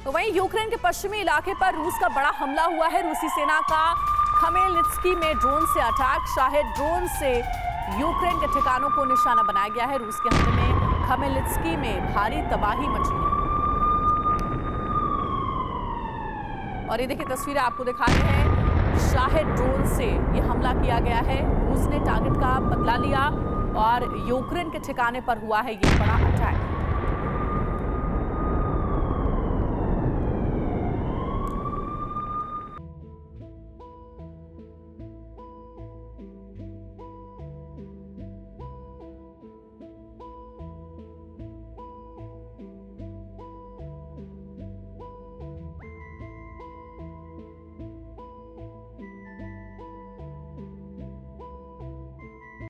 तो वहीं यूक्रेन के पश्चिमी इलाके पर रूस का बड़ा हमला हुआ है। रूसी सेना का खमेल्नित्स्की में ड्रोन से अटैक। शाहिद ड्रोन से यूक्रेन के ठिकानों को निशाना बनाया गया है। रूस के हमले में खमेल्नित्स्की में भारी तबाही मची है। और ये देखिए तस्वीरें आपको दिखा रहे हैं। शाहिद ड्रोन से ये हमला किया गया है। रूस ने टारगेट का बदला लिया और यूक्रेन के ठिकाने पर हुआ है ये बड़ा अटैक।